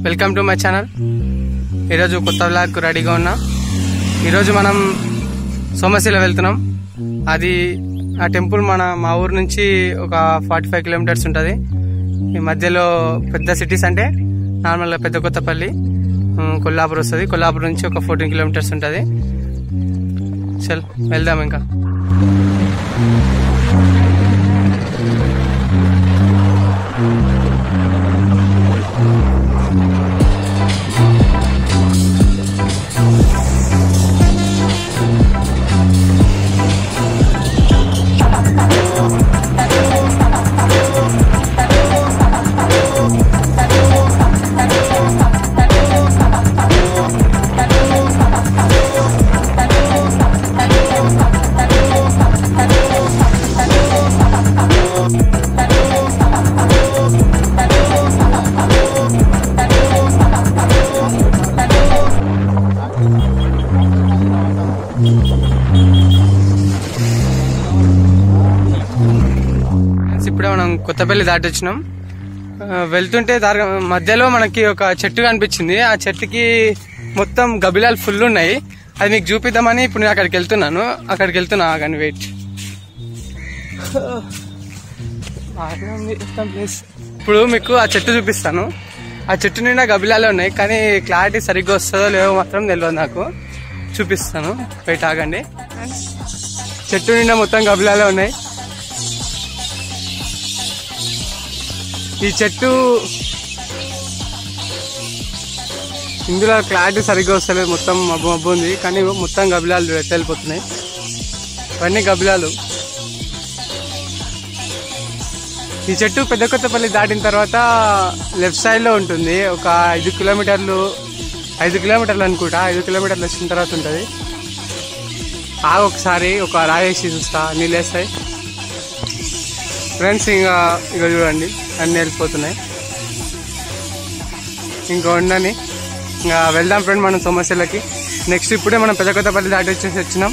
Welcome to my channel. ఈరోజు కొత్త vlog రెడీగా ఉన్నా. ఈరోజు మనం సోమశిల వెళ్తున్నాం. అది ఆ టెంపుల్ మా ఊరు నుంచి ఒక 45 కిలోమీటర్స్ ఉంటుంది. ఈ మధ్యలో పెద్ద సిటీస్ అంటే నార్మల్గా పెద్ద కొత్తపల్లి, కొల్లాపూర్ వస్తుంది. కొల్లాపూర్ నుంచి ఒక 14 కిలోమీటర్స్ ఉంటుంది. చల్ వెళ్దాం. ఇంకా ఇప్పుడే మనం కొత్తపల్లి దాటి వచ్చినాం. వెళ్తుంటే మధ్యలో మనకి ఒక చెట్టు కనిపించింది. ఆ చెట్టుకి మొత్తం గబిలాలు ఫుల్ ఉన్నాయి. అది మీకు చూపిద్దామని ఇప్పుడు నేను అక్కడికి వెళ్తున్నా. కానీ వెయిట్, ఇప్పుడు మీకు ఆ చెట్టు చూపిస్తాను. ఆ చెట్టు నిండా గబిలాలే ఉన్నాయి, కానీ క్లారిటీ సరిగ్గా వస్తుందో లేవో మాత్రం తెలియదు నాకు. చూపిస్తాను, వెయిట్ ఆగండి. చెట్టు నిండా మొత్తం గబిలాలే ఉన్నాయి. ఈ చెట్టు ఇందులో క్లారిటీ సరిగ్గా వస్తలేదు, మొత్తం మబ్బు ఉంది. కానీ మొత్తం గబిలాలు వెళ్ళిపోతున్నాయి. ఇవన్నీ గబిలాలు. ఈ చెట్టు పెద్ద కొత్తపల్లి దాటిన తర్వాత లెఫ్ట్ సైడ్ లో ఉంటుంది. ఒక 5 కిలోమీటర్లు అనుకుంటా. 5 కిలోమీటర్లు వచ్చిన తర్వాత ఉంటుంది. ఒకసారి ఒక రాయేసి చూస్తా, నీళ్ళు వేస్తాయి. ఫ్రెండ్స్ ఇక చూడండి, అన్నీ వెళ్ళిపోతున్నాయి. ఇంకా ఉండని ఇంకా వెళ్దాం ఫ్రెండ్ మనం సోమశిలకి. నెక్స్ట్ ఇప్పుడే మనం పెద్ద కొత్తపల్లి దాటి వచ్చినాం.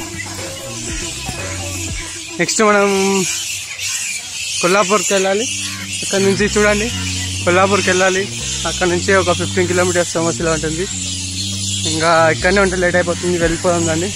నెక్స్ట్ మనం కొల్లాపూర్కి వెళ్ళాలి. అక్కడ నుంచి చూడండి, కొల్లాపూర్కి వెళ్ళాలి. అక్కడ నుంచి ఒక 15 కిలోమీటర్స్ సోమశిల ఉంటుంది. ఇంకా ఇక్కడనే ఉంటే లేట్ అయిపోతుంది, వెళ్ళిపోదాం దాన్ని.